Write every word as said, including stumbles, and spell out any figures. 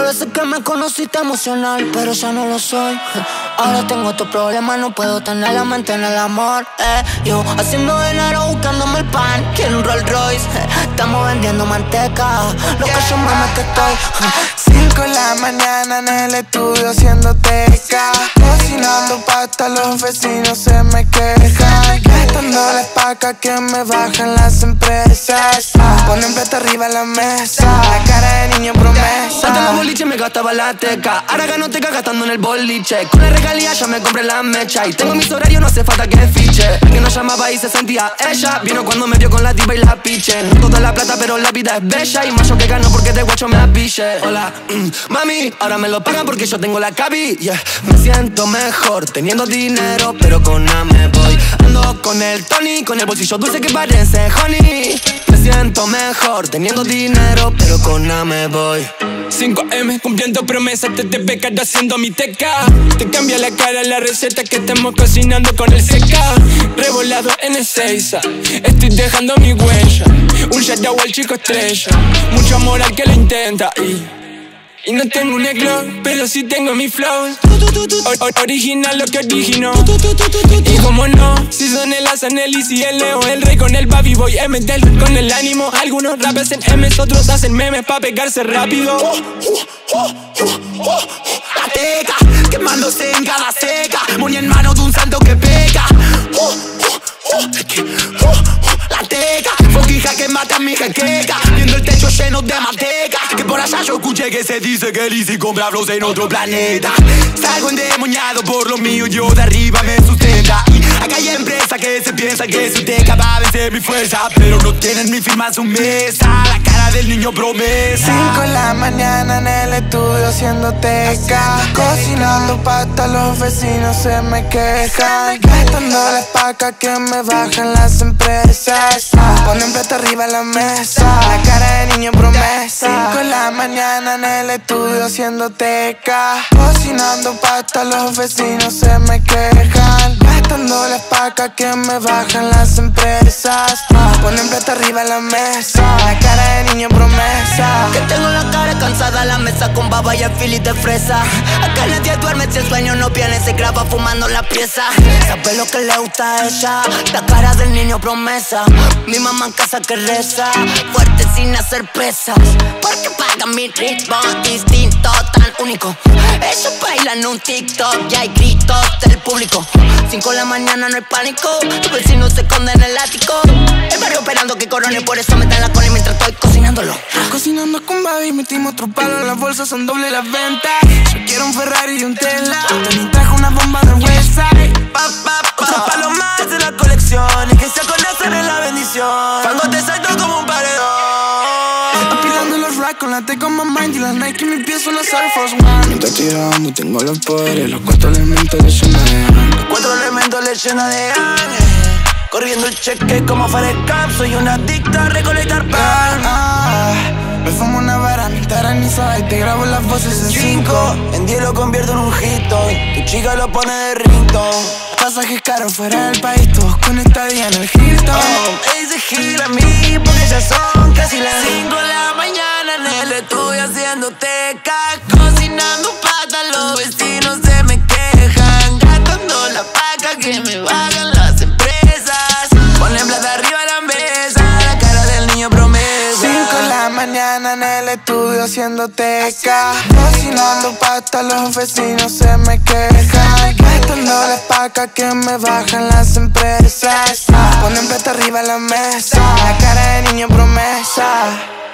veces que me conociste emocional, pero ya no lo soy. Ahora tengo estos problemas, no puedo tener la mente en el amor. eh. Yo haciendo dinero, buscándome el pan. Quiero un Rolls Royce, eh. Estamos vendiendo manteca. Lo que yo mames que estoy. Cinco de la mañana en el estudio haciendo teca. Cocinando pasta, los vecinos se me quejan. Gastándoles paca que me bajan las empresas. Ponen plata arriba en la mesa, la cara de niño promesa. Antes los boliches me gastaba la teca, ahora gano teca gastando en el boliche. Con la regalía ya me compré la mecha y tengo mis horarios, no hace falta que fiche. El que nos llamaba y se sentía ella vino cuando me vio con la diva y la piche. No toda la plata pero la vida es bella y más yo que gano porque de guacho me apiche. Hola, mm, mami, ahora me lo pagan porque yo tengo la cabi, yeah. Me siento mejor teniendo dinero pero con nada me voy. Ando con el Tony, con el bolsillo dulce que parece honey. Me siento mejor teniendo dinero pero con nada me voy. cinco eme cumpliendo promesas, te te peca haciendo mi teca. Te cambia la cara la receta que estamos cocinando con el seca. Revolado en Ezeiza, estoy dejando mi huella. Un shout al chico estrella, mucho amor al que lo intenta y, y no tengo un eclo, pero sí tengo mi flow. O, o, original lo que originó. Y como no, si son el Hasan, el Easy, el Leo, el Rey con el Babi Boy, M del con el ánimo. Algunos rappers en M's, otros hacen memes pa' pegarse rápido. La teca, quemándose en cada seca, moña en mano de un santo que peca. La teca, foquija que mata a mi jequeca, viendo el techo lleno de manteca. Que por allá yo escuché que se dice que el Easy compra flows en otro planeta. Salgo endemoniado por lo mío, yo de arriba me sustenta. Y acá hay empresas que se piensan que su teca va a vencer mi fuerza, pero no tienen ni firma en su mesa, la cara del niño promesa. Cinco de la mañana en el estudio haciendo teca. Cocinando pasta, los vecinos se me quejan. Gastándoles paca que me bajan las empresas. Ponen plata arriba en la mesa, la cara de niño promesa. Cinco de la mañana en el estudio haciendo teca. Cocinando pasta, los vecinos se me quejan. Gastándoles paca que me bajan las empresas. Ponen plata arriba en la mesa, la cara de niño promesa. Que tengo la cara cansada, la mesa con baba y el fili de fresa. Acá nadie duerme si el sueño no viene, se graba fumando la pieza. Sabe lo que le gusta a ella, la cara del niño promesa. Mi mamá en casa que reza, fuerte sin hacer pesas. Porque pagan mi ritmo distinto, tan único. Ellos bailan un TikTok y hay gritos del público. Cinco de la mañana no hay pánico, los vecinos se esconden en el ático. El barrio esperando que corone, por eso me dan la cola mientras estoy cocinándolo. Cocinando con Babi, metimos otro palo, las bolsas son doble las ventas. Yo quiero un Ferrari y un Tesla, Tony trajo una bomba del Westside. Pa, pa, pa. Otro palo más de la colección, y que se conecten en la bendición. Fango te salto como un paredón. Apilando los racks con la T con my mind y las Nike en mi pie son las Air Force One. Mientras tirando tengo los poderes, los cuatro elementos le llenan de gang. Los cuatro elementos le llenan de gang. Corriendo el cheque como Farid Cap, soy un adicto a recolectar pan. Ah, me fumo una vara, mi taraniza y te grabo las voces en cinco. En diez lo convierto en un hito y tu chica lo pone de ringtone. Pasajes caros fuera del país, todos con estadía en el Hilton. Oh, me dice gira a mí porque ya son casi las cinco de la mañana en el estudio haciendo teca. Cocinando pata, los vecinos se me quejan. Gastando la paca que me bajan las empresas. Ponen plata arriba la mesa, la cara del niño promesa. Cinco de la mañana en el estudio haciendo teca. Cocinando pasta, los vecinos se me quejan. Gastándoles paca que me bajan las empresas. Ponen plata arriba en la mesa, la cara de niño promesa.